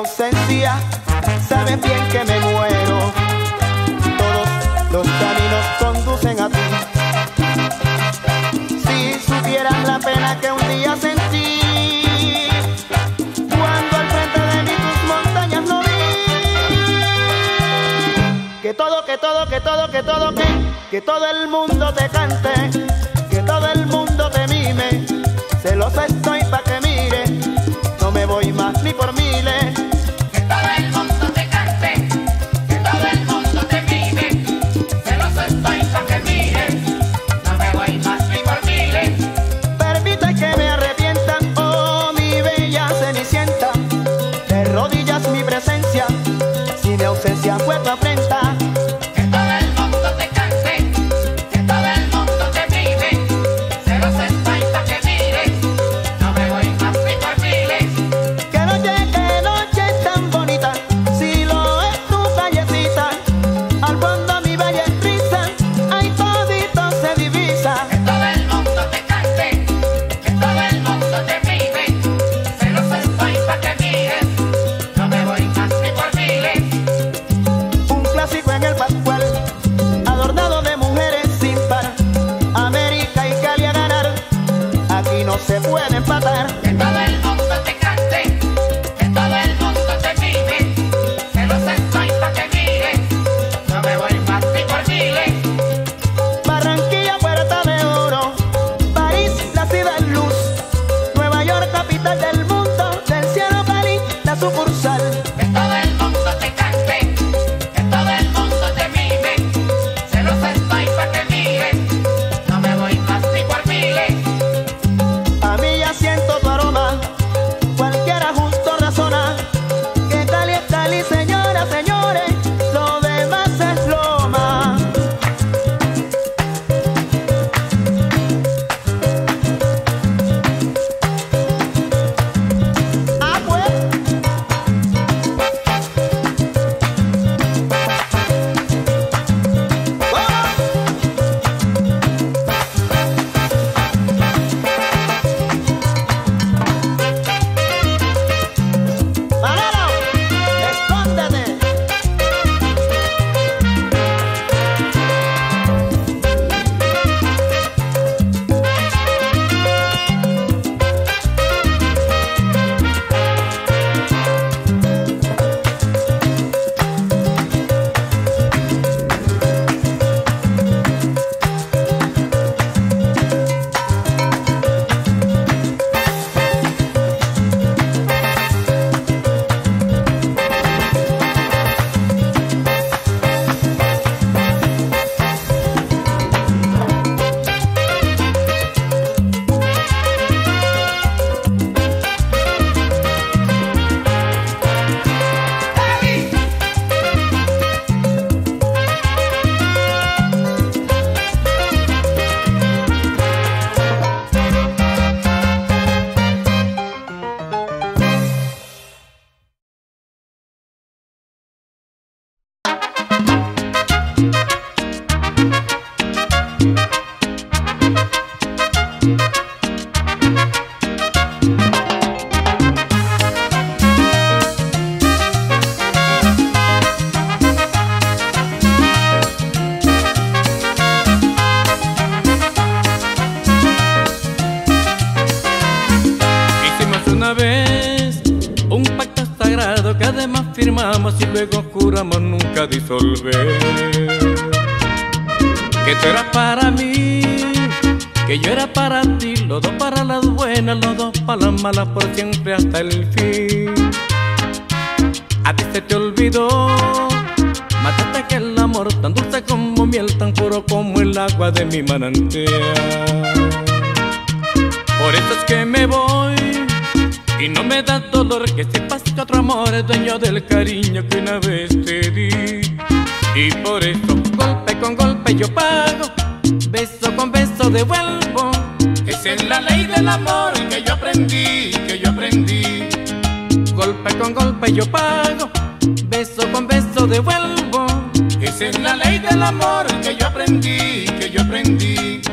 ausencia, sabes bien que me muero. Todos los caminos conducen a ti. Si supieran la pena que un día sentí cuando al frente de mí tus montañas no vi. Que todo, que todo, que todo, que todo, que todo el mundo te cante, que todo el mundo te mime. Celosa estoy pa' que mire, no me voy más ni por miles. Que todo el mundo te cante, que todo el mundo te mime. Celoso estoy pa' que mire, no me voy más ni por miles. Permite que me arrepientan, oh mi bella cenicienta. De rodillas mi presencia, si mi ausencia fue tu afrenta. Que todo el mundo te cante, que todo el mundo te mime. Celoso estoy pa' que mire, no me voy más ni por miles. Qué noche tan bonita, si lo es tu callecita. Al fondo mi valle es risa, ahí todito se divisa. Que todo el mundo te cante, que todo el mundo te mime. Celoso estoy pa' que mires, no me voy más ni por miles. Un clásico en el Pascual, adornado de mujeres sin par. América y Cali a ganar, aquí no se puede empatar. Que todo el mundo te cante, que todo el mundo te mime. Celoso estoy pa' que mires, no me voy más ni por miles. Barranquilla, Puerta de Oro, París, la ciudad luz, Nueva York, capital del mundo, del cielo Cali, la sucursal. Que todo el mundo te cante, que todo el mundo te mime. Celoso estoy pa' que mires, no me voy más ni por miles. A mí ya siento tu aroma, cualquiera justo razona, que Cali es Cali, señoras, señores, lo demás es loma. Ah, pues. ¡Manolo! ¡Escóndete! Hicimos una vez un pacto sagrado que además firmamos y luego juramos nunca disolver. Que tú eras para mí, que yo era para ti, los dos para las buenas, los dos para las malas, por siempre hasta el fin. A ti se te olvidó, mataste que el amor tan dulce como miel, tan puro como el agua de mi manantial. Por eso es que me voy y no me da dolor que sepas que otro amor es dueño del cariño que una vez te di. Y por eso golpe con golpe yo pago, beso con beso devuelvo. Esa es la ley del amor que yo aprendí, que yo aprendí. Golpe con golpe yo pago, beso con beso devuelvo. Esa es la ley del amor que yo aprendí, que yo aprendí.